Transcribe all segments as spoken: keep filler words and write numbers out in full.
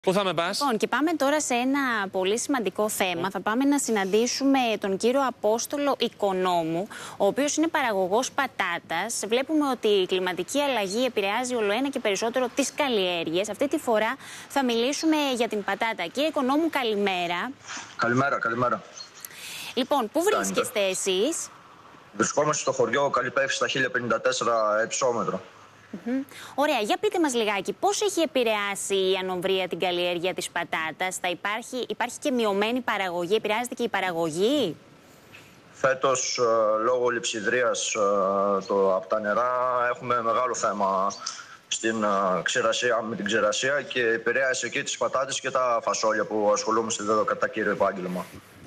Πού θα με πας? Λοιπόν, και πάμε τώρα σε ένα πολύ σημαντικό θέμα. Θα πάμε να συναντήσουμε τον κύριο Απόστολο Οικονόμου, ο οποίος είναι παραγωγός πατάτας. Βλέπουμε ότι η κλιματική αλλαγή επηρεάζει ολοένα και περισσότερο τις καλλιέργειες. Αυτή τη φορά θα μιλήσουμε για την πατάτα. Κύριε Οικονόμου, καλημέρα. Καλημέρα, καλημέρα. Λοιπόν, πού βρίσκεστε εσείς? Βρισκόμαστε στο χωριό Καλυπέφη στα χίλια πενήντα τέσσερα υψόμετρο. Mm-hmm. Ωραία, για πείτε μας λιγάκι, πώς έχει επηρεάσει η ανομβρία την καλλιέργεια της πατάτας? Θα υπάρχει, υπάρχει και μειωμένη παραγωγή, επηρεάζεται και η παραγωγή? Φέτος, λόγω λειψιδρίας το, από τα νερά, έχουμε μεγάλο θέμα στην ξηρασία, με την ξηρασία και επηρέασε και τις πατάτες και τα φασόλια που ασχολούμαστε εδώ κατά κύριο επάγγελμα.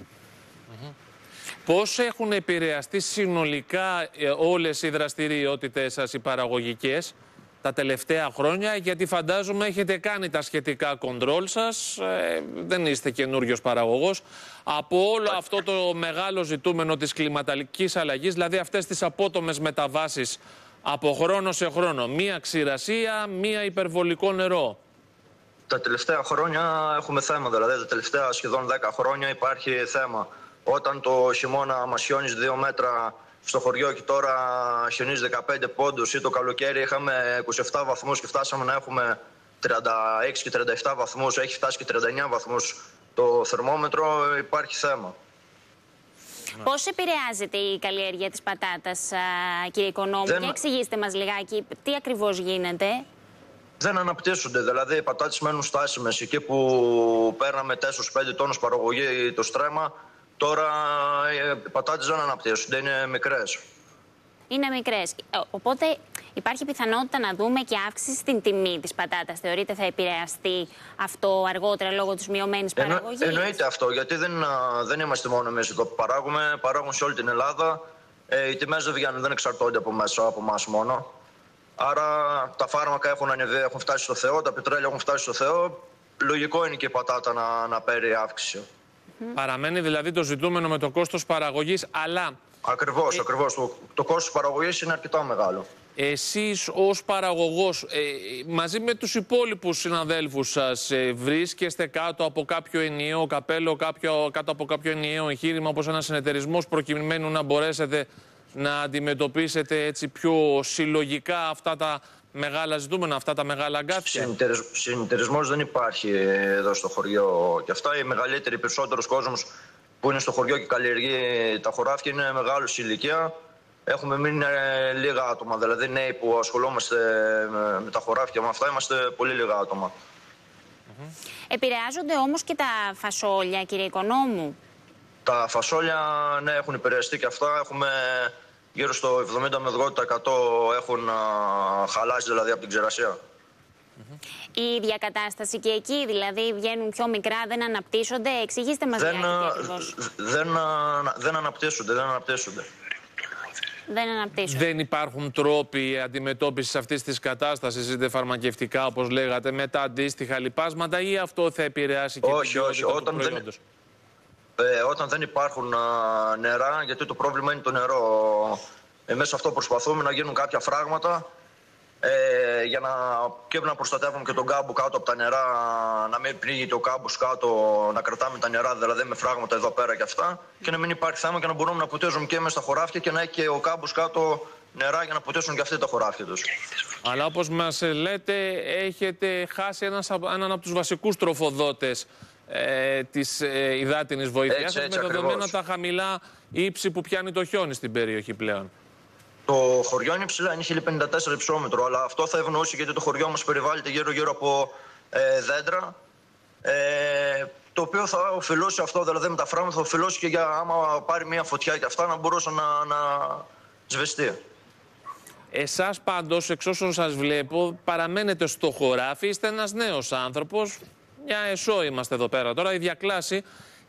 Πώς έχουν επηρεαστεί συνολικά όλες οι δραστηριότητες σας, οι παραγωγικές, τα τελευταία χρόνια? Γιατί φαντάζομαι έχετε κάνει τα σχετικά κοντρόλ σας, ε, δεν είστε καινούριος παραγωγός. Από όλο αυτό το μεγάλο ζητούμενο της κλιματικής αλλαγής, δηλαδή αυτές τις απότομες μεταβάσεις από χρόνο σε χρόνο, μία ξηρασία, μία υπερβολικό νερό. Τα τελευταία χρόνια έχουμε θέμα, δηλαδή τα τελευταία σχεδόν δέκα χρόνια υπάρχει θέμα. Όταν το χειμώνα μας χιόνιζε δύο μέτρα στο χωριό και τώρα χιονίζει δεκαπέντε πόντους, ή το καλοκαίρι είχαμε είκοσι επτά βαθμούς και φτάσαμε να έχουμε τριάντα έξι και τριάντα επτά βαθμούς, έχει φτάσει και τριάντα εννιά βαθμούς το θερμόμετρο, υπάρχει θέμα. Πώς επηρεάζεται η καλλιέργεια της πατάτας, κύριε Οικονόμου? Δεν... Και εξηγήστε μας λιγάκι τι ακριβώς γίνεται. Δεν αναπτύσσονται, δηλαδή οι πατάτες μένουν στάσιμες. Εκεί που παίρναμε τέσσερα πέντε τόνους παραγωγή το στρέμμα, τώρα οι πατάτες δεν αναπτύσσονται, είναι μικρές. Είναι μικρές. Οπότε υπάρχει πιθανότητα να δούμε και αύξηση στην τιμή της πατάτας. Θεωρείτε θα επηρεαστεί αυτό αργότερα λόγω της μειωμένης παραγωγής? Εννο, εννοείται αυτό, γιατί δεν, δεν είμαστε μόνο εμείς εδώ που παράγουμε, παράγουν σε όλη την Ελλάδα. Ε, οι τιμές δεν βγαίνουν, δεν εξαρτώνται από μέσα από εμάς μόνο. Άρα τα φάρμακα έχουν ανεβεί, έχουν φτάσει στο Θεό, τα πετρέλαια έχουν φτάσει στο Θεό. Λογικό είναι και η πατάτα να, να παίρνει αύξηση. Mm. Παραμένει δηλαδή το ζητούμενο με το κόστος παραγωγής, αλλά... Ακριβώς, ε... ακριβώς. Το, το κόστος παραγωγής είναι αρκετά μεγάλο. Εσείς ως παραγωγός, ε, μαζί με τους υπόλοιπους συναδέλφους σας, ε, βρίσκεστε κάτω από κάποιο ενιαίο καπέλο, κάποιο, κάτω από κάποιο ενιαίο εγχείρημα, όπως ένας συνεταιρισμός, προκειμένου να μπορέσετε να αντιμετωπίσετε έτσι πιο συλλογικά αυτά τα μεγάλα ζητούμενα, αυτά τα μεγάλα αγκάθια? Συνεταιρισμός δεν υπάρχει εδώ στο χωριό. Και αυτά, οι μεγαλύτεροι, περισσότερος κόσμος που είναι στο χωριό και καλλιεργεί τα χωράφια είναι μεγάλος ηλικία. Έχουμε μείνει λίγα άτομα, δηλαδή νέοι που ασχολούμαστε με τα χωράφια, με αυτά είμαστε πολύ λίγα άτομα. Mm-hmm. Επηρεάζονται όμως και τα φασόλια, κύριε Οικονόμου? Τα φασόλια, ναι, έχουν επηρεαστεί και αυτά. Έχουμε γύρω στο εβδομήντα με ογδόντα τοις εκατό έχουν α, χαλάσει δηλαδή από την ξηρασία. Mm-hmm. Η ίδια κατάσταση και εκεί, δηλαδή βγαίνουν πιο μικρά, δεν αναπτύσσονται? Εξηγήστε μας δεν, ακριβώς. Δεν, δεν αναπτύσσονται, δεν αναπτύσσονται. Δεν αναπτύσσονται. Δεν υπάρχουν τρόποι αντιμετώπισης αυτής της κατάστασης, είτε φαρμακευτικά όπως λέγατε, με τα αντίστοιχα λιπάσματα, ή αυτό θα επηρεάσει και όχι, την ποιότητα όχι. του Όταν προϊόντος? Δεν... Ε, όταν δεν υπάρχουν α, νερά, γιατί το πρόβλημα είναι το νερό. Εμείς αυτό προσπαθούμε, να γίνουν κάποια φράγματα ε, για να, και να προστατεύουμε και τον κάμπο κάτω από τα νερά, να μην πνίγεται ο κάμπος κάτω, να κρατάμε τα νερά δηλαδή με φράγματα εδώ πέρα και αυτά, και να μην υπάρχει θέμα και να μπορούμε να ποτίζουμε και μέσα στα χωράφια και να έχει και ο κάμπος κάτω νερά για να ποτίσουν και αυτοί τα χωράφια τους. Αλλά όπως μας λέτε, έχετε χάσει ένας, έναν από τους βασικούς τροφοδότες Ε, της ε, υδάτινης βοήθειας σας, με δεδομένα τα χαμηλά ύψη που πιάνει το χιόνι στην περιοχή πλέον. Το χωριό είναι ψηλά, είναι χίλια πενήντα τέσσερα υψόμετρο, αλλά αυτό θα ευνοήσει γιατί το χωριό μας περιβάλλεται γύρω-γύρω από ε, δέντρα, ε, το οποίο θα οφειλώσει αυτό, δηλαδή με τα φράγματα θα οφειλώσει και για άμα πάρει μια φωτιά και αυτά να μπορούσε να, να σβεστεί. Εσάς πάντως, εξ όσων σας βλέπω, παραμένετε στο χωράφι, είστε ένας νέος άνθρωπος. Μια εσώ είμαστε εδώ πέρα τώρα, η διακλάση.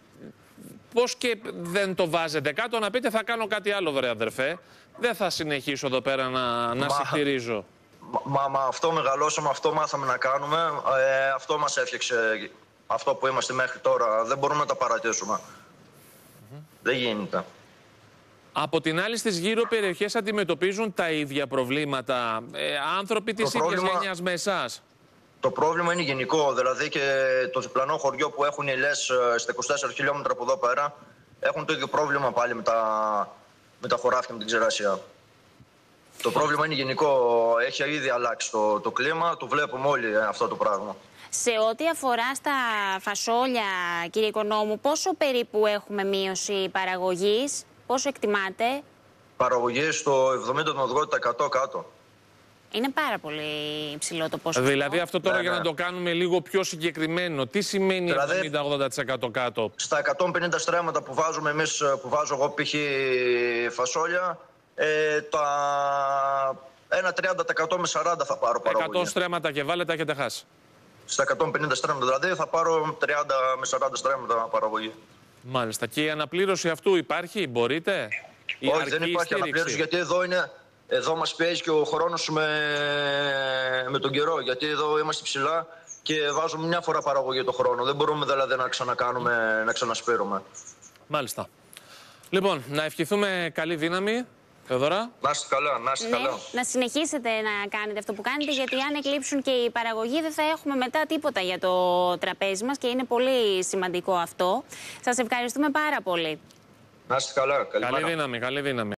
Πώς και δεν το βάζετε κάτω να πείτε θα κάνω κάτι άλλο, βρε αδερφέ? Δεν θα συνεχίσω εδώ πέρα να, να συντηρίζω. Μα, μα αυτό μεγαλώσαμε, αυτό μάθαμε να κάνουμε, ε, αυτό μας έφτιαξε αυτό που είμαστε μέχρι τώρα. Δεν μπορούμε να τα παρατήσουμε. Mm-hmm. Δεν γίνεται. Από την άλλη, στις γύρω περιοχές αντιμετωπίζουν τα ίδια προβλήματα ε, άνθρωποι της ίδιας γενιάς με εσάς? Το πρόβλημα είναι γενικό, δηλαδή και το διπλανό χωριό που έχουν οι ελιές στα είκοσι τέσσερα χιλιόμετρα από εδώ πέρα έχουν το ίδιο πρόβλημα πάλι με τα, με τα χωράφια, με την ξηρασία. Το πρόβλημα είναι γενικό, έχει ήδη αλλάξει το, το κλίμα, το βλέπουμε όλοι αυτό το πράγμα. Σε ό,τι αφορά στα φασόλια, κύριε Οικονόμου, πόσο περίπου έχουμε μείωση παραγωγής, πόσο εκτιμάτε? Παραγωγή στο εβδομήντα με ογδόντα τοις εκατό κάτω. Είναι πάρα πολύ υψηλό το ποσοστό. Δηλαδή αυτό τώρα ναι, για ναι. να το κάνουμε λίγο πιο συγκεκριμένο, τι σημαίνει Δηλαδή, εβδομήντα με ογδόντα τοις εκατό κάτω? Στα εκατόν πενήντα στρέμματα που βάζουμε εμείς, που βάζω εγώ π.χ. φασόλια, ε, τα ένα τριάντα τοις εκατό με σαράντα τοις εκατό θα πάρω παραγωγή. εκατό στρέμματα και βάλετε, έχετε χάσει. Στα εκατόν πενήντα στρέμματα δηλαδή θα πάρω τριάντα με σαράντα στρέμματα παραγωγή. Μάλιστα. Και η αναπλήρωση αυτού υπάρχει, μπορείτε? Η Όχι, αρκή δεν υπάρχει στήριξη. αναπλήρωση, γιατί εδώ, είναι, εδώ μας πιέζει και ο χρόνος με, με τον καιρό. Γιατί εδώ είμαστε ψηλά και βάζουμε μια φορά παραγωγή το χρόνο. Δεν μπορούμε δηλαδή να ξανακάνουμε, να ξανασπείρουμε. Μάλιστα. Λοιπόν, να ευχηθούμε καλή δύναμη, Θεοδώρα. Να είστε καλά, να είστε Ναι, καλά. να συνεχίσετε να κάνετε αυτό που κάνετε, γιατί αν εκλείψουν και οι παραγωγοί δεν θα έχουμε μετά τίποτα για το τραπέζι μας και είναι πολύ σημαντικό αυτό. Σας ευχαριστούμε πάρα πολύ. Να είστε καλά. Καλή δύναμη, καλή δύναμη.